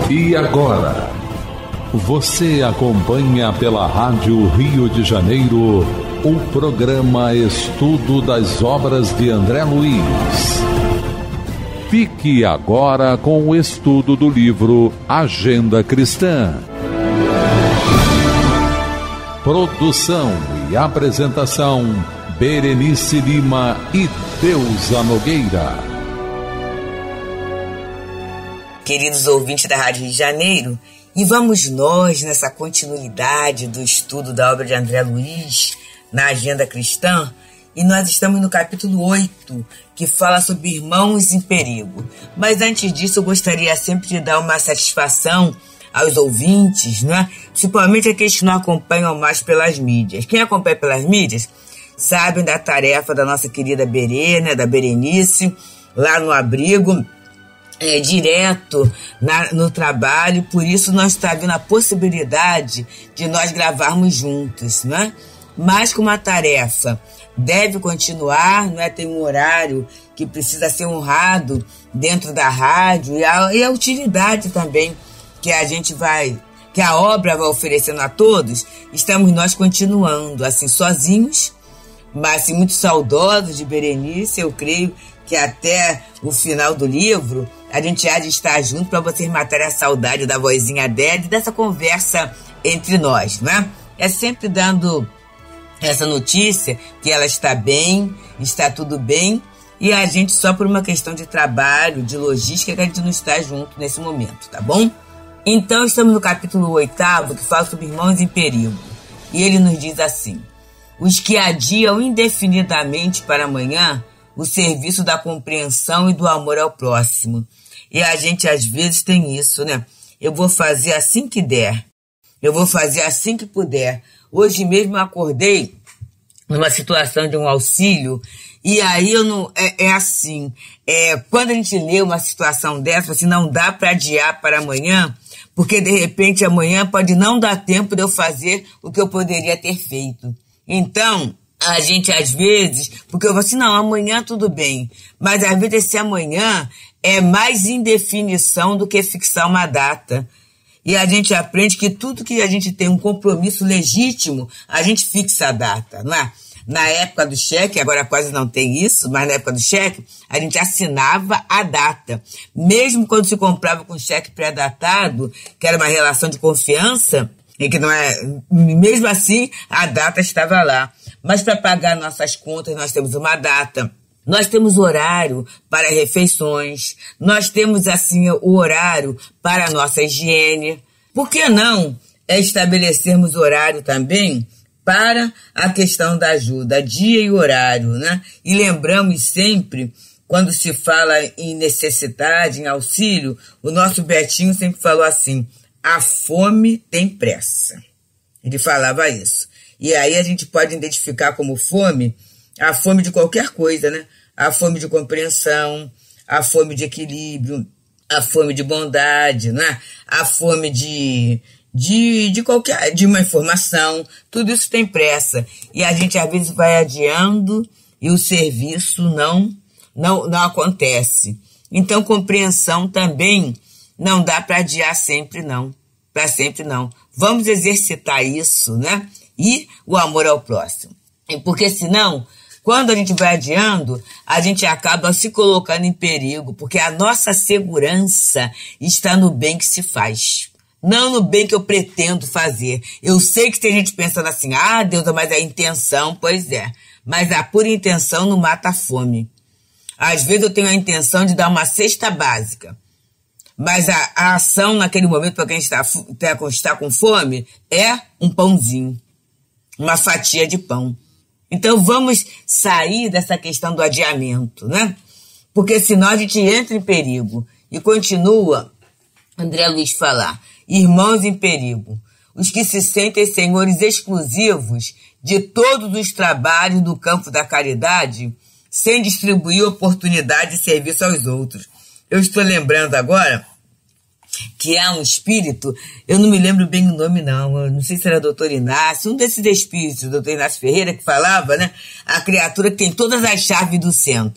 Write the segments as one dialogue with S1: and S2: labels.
S1: E agora, você acompanha pela Rádio Rio de Janeiro o programa Estudo das Obras de André Luiz. Fique agora com o estudo do livro Agenda Cristã. Produção e apresentação, Berenice Lima e Deusa Nogueira.
S2: Queridos ouvintes da Rádio Rio de Janeiro, e vamos nós nessa continuidade do estudo da obra de André Luiz na Agenda Cristã, e nós estamos no capítulo 8, que fala sobre irmãos em perigo. Mas antes disso, eu gostaria sempre de dar uma satisfação aos ouvintes, né? Principalmente aqueles que não acompanham mais pelas mídias. Quem acompanha pelas mídias sabem da tarefa da nossa querida Berê, né? Da Berenice, lá no abrigo, direto no trabalho. Por isso nós está vendo a possibilidade de nós gravarmos juntos, né? Mas como a tarefa deve continuar, né? Tem um horário que precisa ser honrado dentro da rádio e a utilidade também que a obra vai oferecendo a todos. Estamos nós continuando assim sozinhos, mas assim, muito saudosos de Berenice. Eu creio que até o final do livro a gente há de estar junto para vocês matarem a saudade da vozinha dela e dessa conversa entre nós, né? É sempre dando essa notícia que ela está bem, está tudo bem, e a gente só por uma questão de trabalho, de logística, que a gente não está junto nesse momento, tá bom? Então estamos no capítulo 8º, que fala sobre irmãos em perigo, e ele nos diz assim: os que adiam indefinidamente para amanhã o serviço da compreensão e do amor ao próximo. E a gente às vezes tem isso, né? Eu vou fazer assim que der. Eu vou fazer assim que puder. Hoje mesmo eu acordei numa situação de um auxílio, e aí eu não... assim, quando a gente lê uma situação dessa, assim, não dá para adiar para amanhã, porque de repente amanhã pode não dar tempo de eu fazer o que eu poderia ter feito. Então, a gente às vezes, porque eu vou assim, não, amanhã tudo bem, mas às vezes esse amanhã é mais indefinição do que fixar uma data. E a gente aprende que tudo que a gente tem um compromisso legítimo, a gente fixa a data, não é? Na época do cheque, agora quase não tem isso, mas na época do cheque, a gente assinava a data. Mesmo quando se comprava com cheque pré-datado, que era uma relação de confiança, e que não é, mesmo assim, a data estava lá. Mas para pagar nossas contas, nós temos uma data. Nós temos horário para refeições. Nós temos, assim, o horário para a nossa higiene. Por que não estabelecermos horário também para a questão da ajuda, dia e horário, né? E lembramos sempre, quando se fala em necessidade, em auxílio, o nosso Betinho sempre falou assim: a fome tem pressa. Ele falava isso. E aí a gente pode identificar como fome a fome de qualquer coisa, né? A fome de compreensão, a fome de equilíbrio, a fome de bondade, né? A fome de uma informação. Tudo isso tem pressa. E a gente às vezes vai adiando e o serviço não acontece. Então compreensão também não dá para adiar sempre, não. Para sempre, não. Vamos exercitar isso, né? E o amor ao próximo. Porque senão, quando a gente vai adiando, a gente acaba se colocando em perigo, porque a nossa segurança está no bem que se faz. Não no bem que eu pretendo fazer. Eu sei que tem gente pensando assim, Deus, mas a intenção, pois é. Mas a pura intenção não mata a fome. Às vezes eu tenho a intenção de dar uma cesta básica. Mas a ação naquele momento para quem está com fome é um pãozinho, uma fatia de pão. Então vamos sair dessa questão do adiamento, né? Porque senão a gente entra em perigo. E continua André Luiz falar: irmãos em perigo, os que se sentem senhores exclusivos de todos os trabalhos do campo da caridade, sem distribuir oportunidade de serviço aos outros. Eu estou lembrando agora que há um espírito, eu não me lembro bem o nome não, eu não sei se era doutor Inácio, um desses espíritos, doutor Inácio Ferreira, que falava, né, a criatura que tem todas as chaves do centro.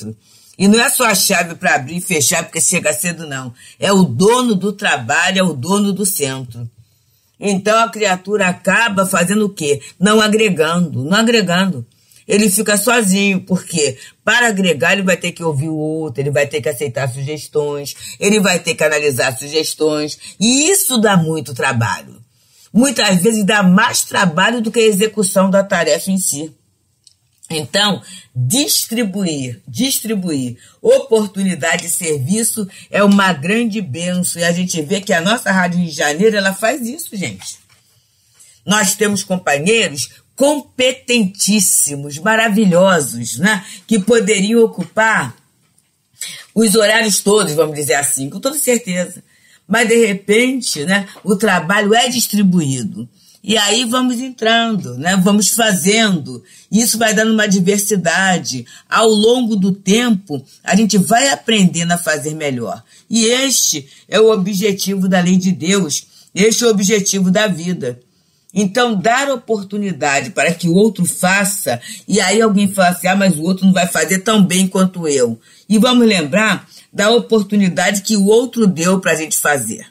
S2: E não é só a chave para abrir e fechar porque chega cedo, não. É o dono do trabalho, é o dono do centro. Então a criatura acaba fazendo o quê? Não agregando. Ele fica sozinho, porque para agregar ele vai ter que ouvir o outro, ele vai ter que aceitar sugestões, ele vai ter que analisar sugestões, e isso dá muito trabalho. Muitas vezes dá mais trabalho do que a execução da tarefa em si. Então, distribuir oportunidade de serviço é uma grande bênção. E a gente vê que a nossa Rádio Rio de Janeiro, ela faz isso, gente. Nós temos companheiros competentíssimos, maravilhosos, né? Que poderiam ocupar os horários todos, vamos dizer assim, com toda certeza. Mas, de repente, né, o trabalho é distribuído. E aí vamos entrando, né? Vamos fazendo. Isso vai dando uma diversidade. Ao longo do tempo, a gente vai aprendendo a fazer melhor. E este é o objetivo da lei de Deus. Este é o objetivo da vida. Então, dar oportunidade para que o outro faça, e aí alguém fala assim, mas o outro não vai fazer tão bem quanto eu. E vamos lembrar da oportunidade que o outro deu para a gente fazer.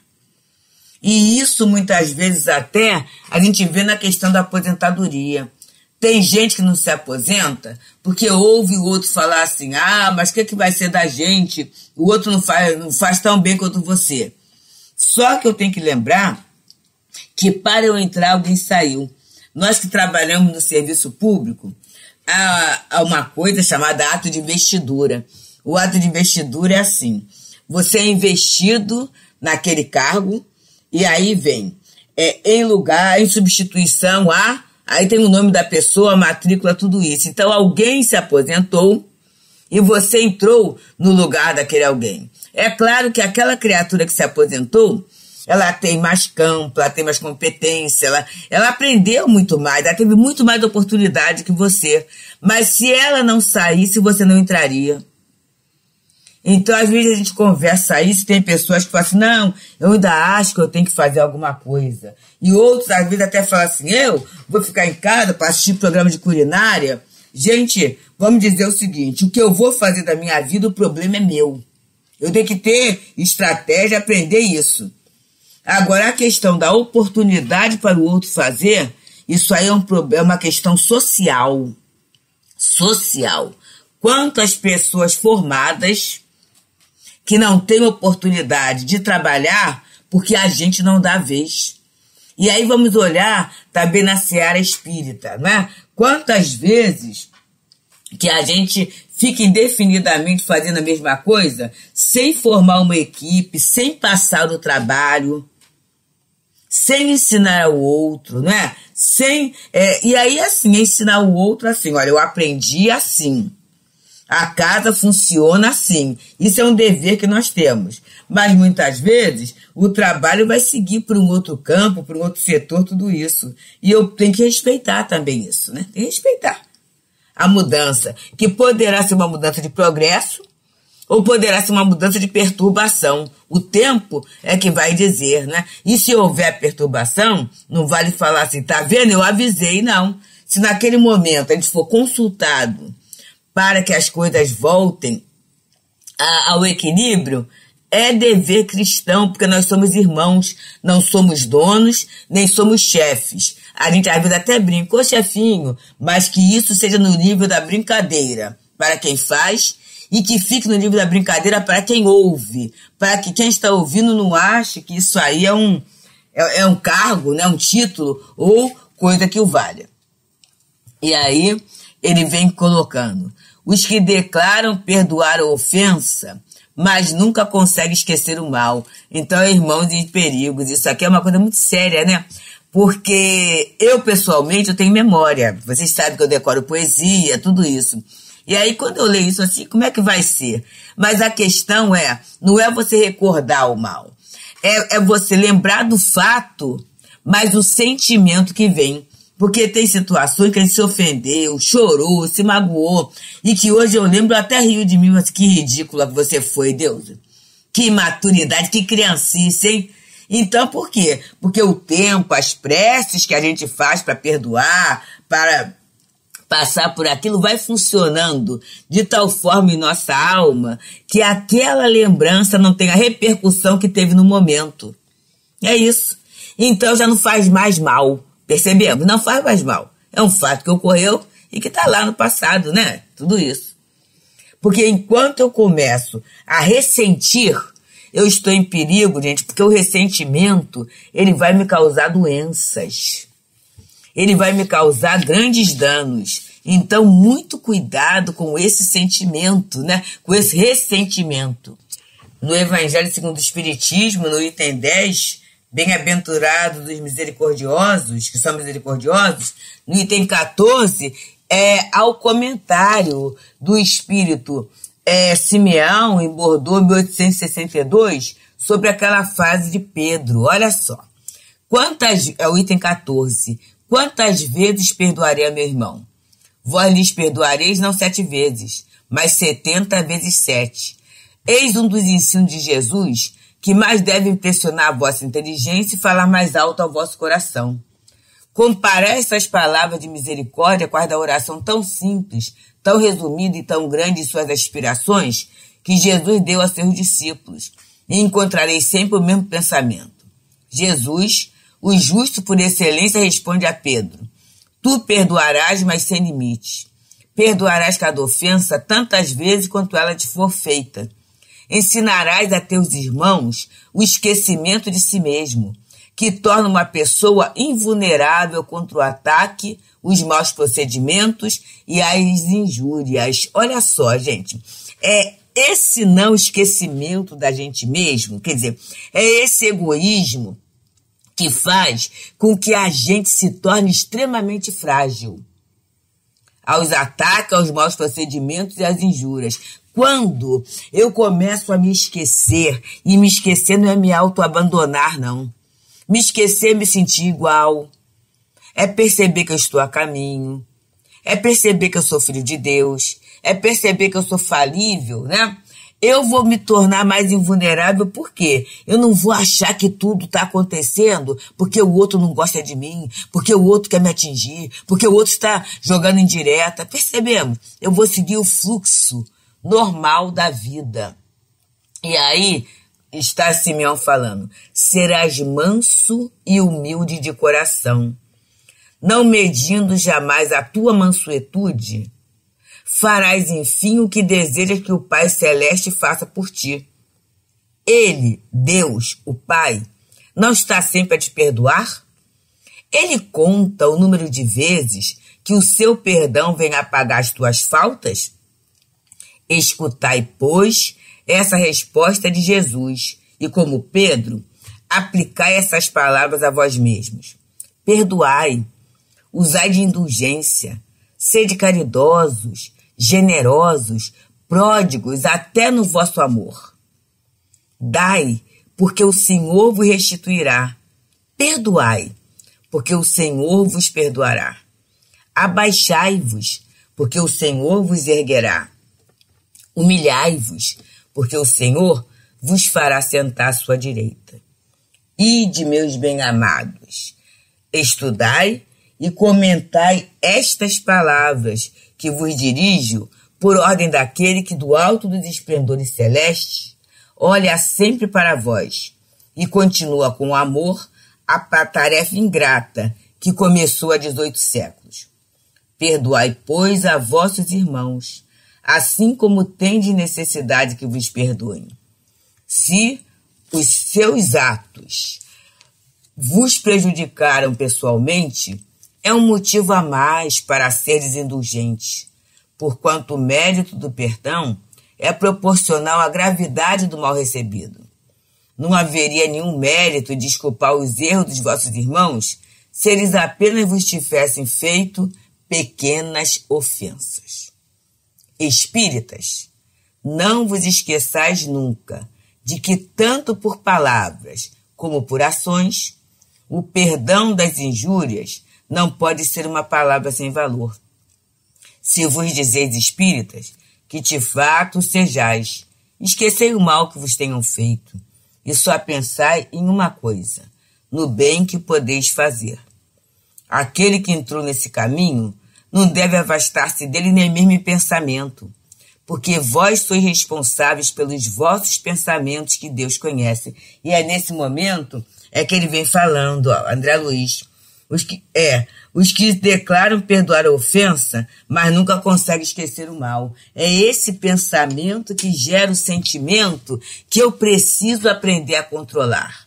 S2: E isso, muitas vezes, até a gente vê na questão da aposentadoria. Tem gente que não se aposenta porque ouve o outro falar assim, mas o que vai ser da gente? O outro não faz tão bem quanto você. Só que eu tenho que lembrar que para eu entrar, alguém saiu. Nós que trabalhamos no serviço público, há uma coisa chamada ato de investidura. O ato de investidura é assim, você é investido naquele cargo, e aí vem, em lugar, em substituição a, aí tem o nome da pessoa, a matrícula, tudo isso. Então alguém se aposentou e você entrou no lugar daquele alguém. É claro que aquela criatura que se aposentou, ela tem mais campo, ela tem mais competência, ela aprendeu muito mais, ela teve muito mais oportunidade que você. Mas se ela não saísse, você não entraria. Então, às vezes a gente conversa isso, tem pessoas que falam assim, não, eu ainda acho que eu tenho que fazer alguma coisa. E outros, às vezes, até falam assim, eu vou ficar em casa para assistir programa de culinária. Gente, vamos dizer o seguinte, o que eu vou fazer da minha vida, o problema é meu. Eu tenho que ter estratégia, aprender isso. Agora, a questão da oportunidade para o outro fazer, isso aí é uma questão social. Social. Quantas pessoas formadas que não têm oportunidade de trabalhar porque a gente não dá vez. E aí vamos olhar também na seara espírita, né? Quantas vezes que a gente fica indefinidamente fazendo a mesma coisa, sem formar uma equipe, sem passar o trabalho, sem ensinar ao outro, né? E aí, assim, ensinar o outro assim, olha, eu aprendi assim. A casa funciona assim. Isso é um dever que nós temos. Mas, muitas vezes, o trabalho vai seguir para um outro campo, para um outro setor, tudo isso. E eu tenho que respeitar também isso, né? Tem que respeitar a mudança, que poderá ser uma mudança de progresso ou poderá ser uma mudança de perturbação. O tempo é que vai dizer, né? E se houver perturbação, não vale falar assim, tá vendo? Eu avisei, não. Se naquele momento a gente for consultado para que as coisas voltem ao equilíbrio, é dever cristão, porque nós somos irmãos, não somos donos, nem somos chefes. A gente às vezes até brinca, ô chefinho, mas que isso seja no nível da brincadeira para quem faz e que fique no nível da brincadeira para quem ouve, para que quem está ouvindo não ache que isso aí é um cargo, né, um título ou coisa que o valha. E aí ele vem colocando, os que declaram perdoar a ofensa, mas nunca conseguem esquecer o mal. Então, irmãos em perigos, isso aqui é uma coisa muito séria, né? Porque eu, pessoalmente, eu tenho memória. Vocês sabem que eu decoro poesia, tudo isso. E aí, quando eu leio isso assim, como é que vai ser? Mas a questão não é você recordar o mal. É você lembrar do fato, mas o sentimento que vem. Porque tem situações que a gente se ofendeu, chorou, se magoou, e que hoje eu lembro até rio de mim, mas que ridícula que você foi, Deus. Que imaturidade, que criancice, hein? Então, por quê? Porque o tempo, as preces que a gente faz para perdoar, para passar por aquilo, vai funcionando de tal forma em nossa alma que aquela lembrança não tem a repercussão que teve no momento. É isso. Então já não faz mais mal. Percebemos? Não faz mais mal. É um fato que ocorreu e que está lá no passado, né? Tudo isso. Porque enquanto eu começo a ressentir, eu estou em perigo, gente, porque o ressentimento, ele vai me causar doenças. Ele vai me causar grandes danos. Então, muito cuidado com esse sentimento, né? Com esse ressentimento. No Evangelho segundo o Espiritismo, no item 10, bem-aventurados os misericordiosos, que são misericordiosos, no item 14, ao comentário do Espírito Simeão, em Bordeaux, 1862, sobre aquela fase de Pedro. Olha só. O item 14. Quantas vezes perdoarei a meu irmão? Vós lhes perdoareis não 7 vezes, mas 70 vezes 7. Eis um dos ensinos de Jesus que mais deve impressionar a vossa inteligência e falar mais alto ao vosso coração. Comparar essas palavras de misericórdia com as da oração tão simples, tão resumida e tão grande em suas aspirações, que Jesus deu a seus discípulos, e encontrareis sempre o mesmo pensamento. Jesus, o justo por excelência, responde a Pedro: tu perdoarás, mas sem limite. Perdoarás cada ofensa tantas vezes quanto ela te for feita. Ensinarás a teus irmãos o esquecimento de si mesmo, que torna uma pessoa invulnerável contra o ataque, os maus procedimentos e as injúrias. Olha só, gente, esse não esquecimento da gente mesmo, quer dizer, é esse egoísmo que faz com que a gente se torne extremamente frágil aos ataques, aos maus procedimentos e às injúrias. Quando eu começo a me esquecer, e me esquecer não é me autoabandonar, não. Me esquecer é me sentir igual, é perceber que eu estou a caminho, é perceber que eu sou filho de Deus, é perceber que eu sou falível, né? Eu vou me tornar mais invulnerável, por quê? Eu não vou achar que tudo está acontecendo porque o outro não gosta de mim, porque o outro quer me atingir, porque o outro está jogando indireta. Percebemos? Eu vou seguir o fluxo normal da vida. E aí está Simeão falando: serás manso e humilde de coração, não medindo jamais a tua mansuetude, farás, enfim, o que desejas que o Pai Celeste faça por ti. Ele, Deus, o Pai, não está sempre a te perdoar? Ele conta o número de vezes que o seu perdão vem apagar as tuas faltas? Escutai, pois, essa resposta de Jesus e, como Pedro, aplicai essas palavras a vós mesmos. Perdoai, usai de indulgência, sede caridosos, generosos, pródigos até no vosso amor. Dai, porque o Senhor vos restituirá. Perdoai, porque o Senhor vos perdoará. Abaixai-vos, porque o Senhor vos erguerá. Humilhai-vos, porque o Senhor vos fará sentar à sua direita. Ide, meus bem-amados, estudai e comentai estas palavras que vos dirijo por ordem daquele que do alto dos esplendores celestes olha sempre para vós e continua com amor a tarefa ingrata que começou há 18 séculos. Perdoai, pois, a vossos irmãos, assim como tendes necessidade que vos perdoem. Se os seus atos vos prejudicaram pessoalmente, é um motivo a mais para seres indulgentes, porquanto o mérito do perdão é proporcional à gravidade do mal recebido. Não haveria nenhum mérito de desculpar os erros dos vossos irmãos se eles apenas vos tivessem feito pequenas ofensas. Espíritas, não vos esqueçais nunca de que tanto por palavras como por ações, o perdão das injúrias não pode ser uma palavra sem valor. Se vos dizeis espíritas, que de fato sejais, esquecei o mal que vos tenham feito, e só pensai em uma coisa, no bem que podeis fazer. Aquele que entrou nesse caminho não deve afastar-se dele nem mesmo em pensamento, porque vós sois responsáveis pelos vossos pensamentos que Deus conhece. E é nesse momento que ele vem falando, ó, André Luiz, os que declaram perdoar a ofensa, mas nunca conseguem esquecer o mal. É esse pensamento que gera o sentimento que eu preciso aprender a controlar.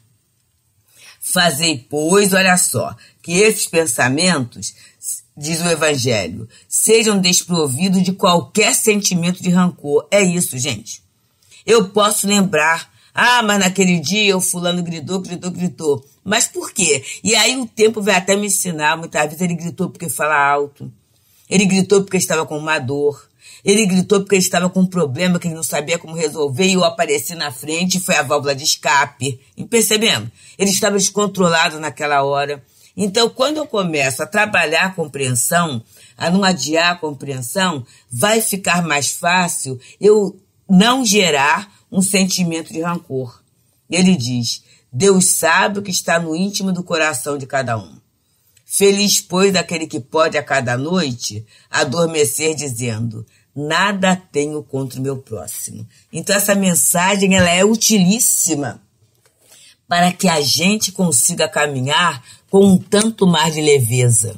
S2: Fazei, pois, olha só, que esses pensamentos, diz o Evangelho, sejam desprovidos de qualquer sentimento de rancor. É isso, gente. Eu posso lembrar, mas naquele dia o fulano gritou. Mas por quê? E aí o tempo vai até me ensinar, muitas vezes ele gritou porque fala alto, ele gritou porque estava com uma dor, ele gritou porque ele estava com um problema que ele não sabia como resolver e eu apareci na frente e foi a válvula de escape. E percebendo? Ele estava descontrolado naquela hora. Então, quando eu começo a trabalhar a compreensão, a não adiar a compreensão, vai ficar mais fácil eu não gerar um sentimento de rancor. Ele diz, Deus sabe o que está no íntimo do coração de cada um. Feliz, pois, daquele que pode a cada noite adormecer dizendo, nada tenho contra o meu próximo. Então essa mensagem ela é utilíssima para que a gente consiga caminhar com um tanto mais de leveza.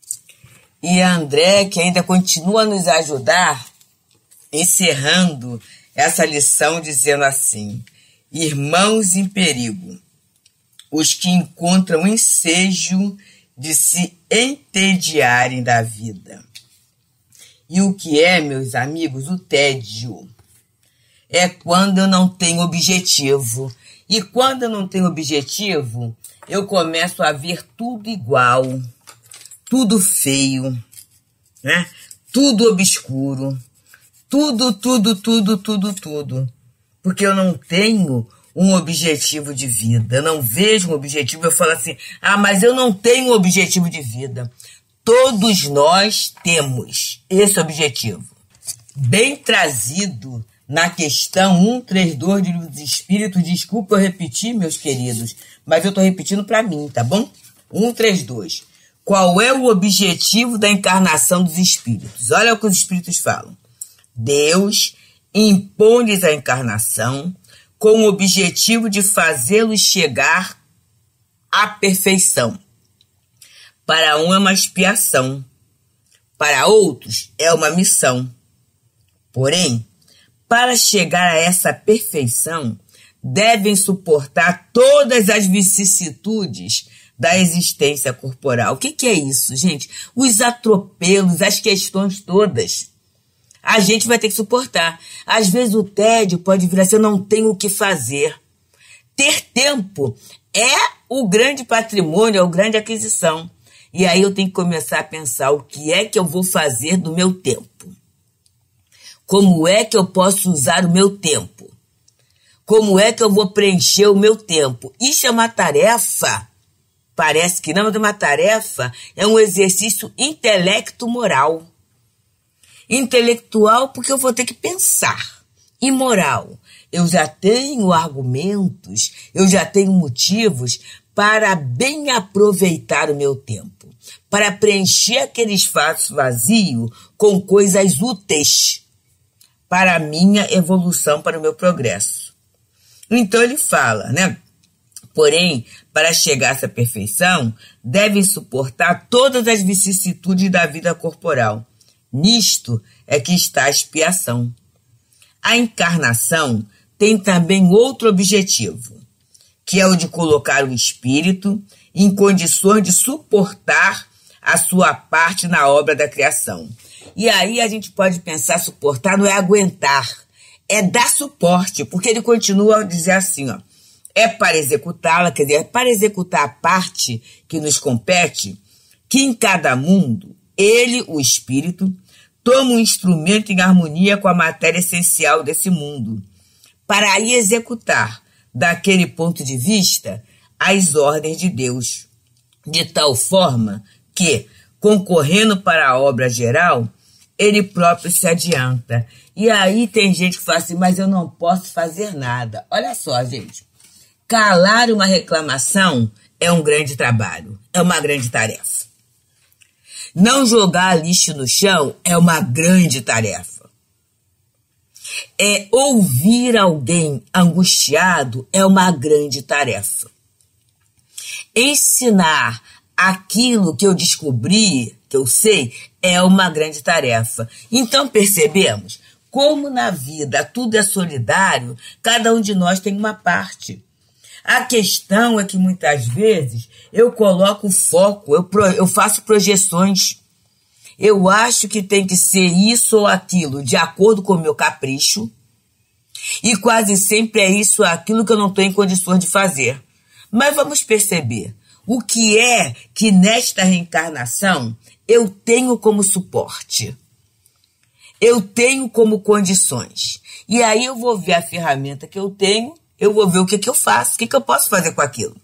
S2: E André, que ainda continua a nos ajudar, encerrando essa lição dizendo assim, irmãos em perigo, os que encontram ensejo de se entediarem da vida. E o que é, meus amigos, o tédio? É quando eu não tenho objetivo. E quando eu não tenho objetivo, eu começo a ver tudo igual, tudo feio, né? Tudo obscuro, tudo. Porque eu não tenho um objetivo de vida, eu não vejo um objetivo, eu falo assim, mas eu não tenho um objetivo de vida. Todos nós temos esse objetivo. Bem trazido na questão 132 de Livro dos Espíritos, desculpa eu repetir, meus queridos, mas eu estou repetindo para mim, tá bom? 132. Qual é o objetivo da encarnação dos espíritos? Olha o que os espíritos falam. Deus impõe-lhes a encarnação com o objetivo de fazê-los chegar à perfeição. Para um é uma expiação, para outros é uma missão. Porém, para chegar a essa perfeição, devem suportar todas as vicissitudes da existência corporal. O que é isso, gente? Os atropelos, as questões todas. A gente vai ter que suportar. Às vezes o tédio pode vir assim, eu não tenho o que fazer. Ter tempo é o grande patrimônio, é a grande aquisição. E aí eu tenho que começar a pensar o que é que eu vou fazer do meu tempo. Como é que eu posso usar o meu tempo? Como é que eu vou preencher o meu tempo? Isso é uma tarefa, parece que não, mas é uma tarefa, é um exercício intelecto-moral. Intelectual porque eu vou ter que pensar. E moral, eu já tenho argumentos, eu já tenho motivos para bem aproveitar o meu tempo, para preencher aquele espaço vazio com coisas úteis para a minha evolução, para o meu progresso. Então ele fala, né? Porém, para chegar a essa perfeição, devem suportar todas as vicissitudes da vida corporal. Nisto é que está a expiação. A encarnação tem também outro objetivo, que é o de colocar o espírito em condições de suportar a sua parte na obra da criação. E aí a gente pode pensar, suportar não é aguentar, é dar suporte, porque ele continua a dizer assim, ó, é para executá-la, quer dizer, é para executar a parte que nos compete, que em cada mundo, ele, o espírito, toma um instrumento em harmonia com a matéria essencial desse mundo, para aí executar, daquele ponto de vista, as ordens de Deus, de tal forma que, concorrendo para a obra geral, ele próprio se adianta. E aí tem gente que fala assim, mas eu não posso fazer nada. Olha só, gente, calar uma reclamação é um grande trabalho, é uma grande tarefa. Não jogar lixo no chão é uma grande tarefa. Ouvir alguém angustiado é uma grande tarefa. Ensinar aquilo que eu descobri, que eu sei, é uma grande tarefa. Então percebemos como na vida tudo é solidário, cada um de nós tem uma parte. A questão é que muitas vezes eu coloco foco, eu faço projeções. Eu acho que tem que ser isso ou aquilo, de acordo com o meu capricho, e quase sempre é isso ou aquilo que eu não estou em condições de fazer. Mas vamos perceber, o que é que nesta reencarnação eu tenho como suporte? Eu tenho como condições. E aí eu vou ver a ferramenta que eu tenho, eu vou ver o que eu faço, o que eu posso fazer com aquilo.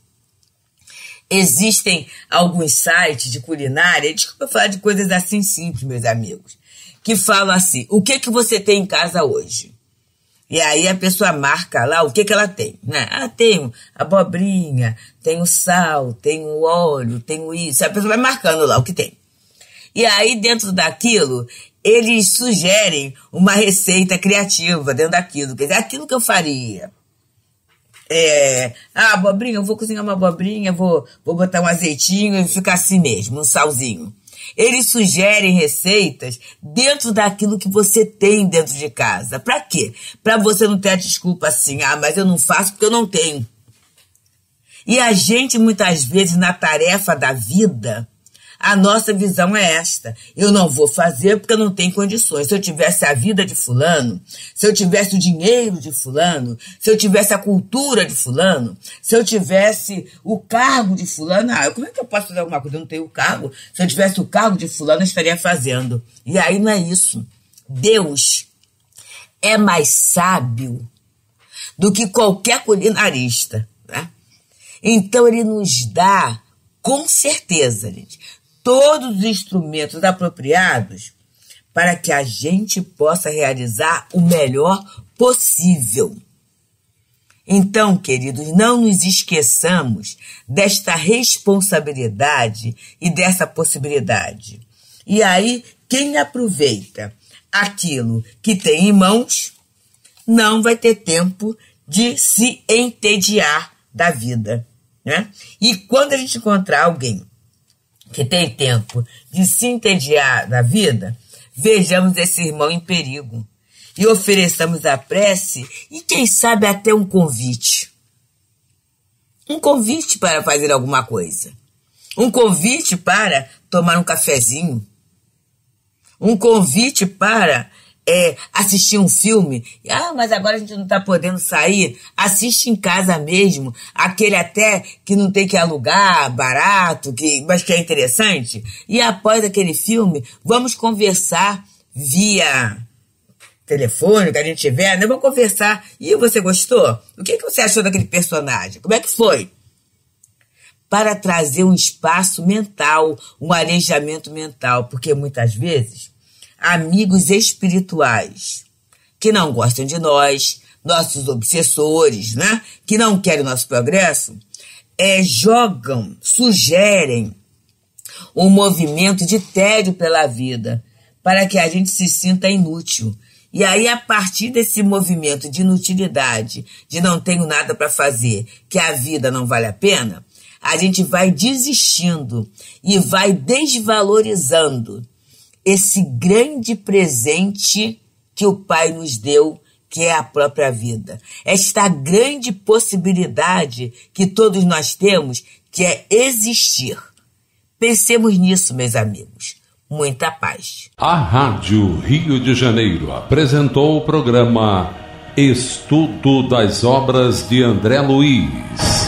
S2: Existem alguns sites de culinária, desculpa falar de coisas assim simples, meus amigos, que falam assim, o que você tem em casa hoje? E aí a pessoa marca lá o que ela tem, né? Tenho abobrinha, tenho sal, tenho óleo, tenho isso. A pessoa vai marcando lá o que tem. E aí dentro daquilo, eles sugerem uma receita criativa dentro daquilo, quer dizer, aquilo que eu faria. Abobrinha, eu vou cozinhar uma abobrinha, vou botar um azeitinho e ficar assim mesmo, um salzinho. Eles sugerem receitas dentro daquilo que você tem dentro de casa. Para quê? Para você não ter a desculpa assim, mas eu não faço porque eu não tenho. E a gente, muitas vezes, na tarefa da vida, a nossa visão é esta. Eu não vou fazer porque eu não tenho condições. Se eu tivesse a vida de fulano, se eu tivesse o dinheiro de fulano, se eu tivesse a cultura de fulano, se eu tivesse o cargo de fulano, como é que eu posso fazer alguma coisa? Eu não tenho o cargo. Se eu tivesse o cargo de fulano, eu estaria fazendo. E aí não é isso. Deus é mais sábio do que qualquer culinarista, né? Então ele nos dá, com certeza, gente, todos os instrumentos apropriados para que a gente possa realizar o melhor possível. Então, queridos, não nos esqueçamos desta responsabilidade e dessa possibilidade. E aí, quem aproveita aquilo que tem em mãos, não vai ter tempo de se entediar da vida, né? E quando a gente encontrar alguém que tem tempo de se entediar da vida, vejamos esse irmão em perigo e ofereçamos a prece e, quem sabe, até um convite. Um convite para fazer alguma coisa. Um convite para tomar um cafezinho. Um convite para assistir um filme. Mas agora a gente não está podendo sair. Assiste em casa mesmo. Aquele até que não tem que alugar, barato, mas que é interessante. E após aquele filme, vamos conversar via telefone, que a gente tiver, né? Vamos conversar. E você gostou? O que você achou daquele personagem? Como é que foi? Para trazer um espaço mental, um arejamento mental. Porque muitas vezes amigos espirituais que não gostam de nós, nossos obsessores, né? Que não querem o nosso progresso, sugerem um movimento de tédio pela vida, para que a gente se sinta inútil. E aí, a partir desse movimento de inutilidade, de não tenho nada para fazer, que a vida não vale a pena, a gente vai desistindo e vai desvalorizando esse grande presente que o Pai nos deu, que é a própria vida. Esta grande possibilidade que todos nós temos, que é existir. Pensemos nisso, meus amigos. Muita paz.
S1: A Rádio Rio de Janeiro apresentou o programa Estudo das Obras de André Luiz.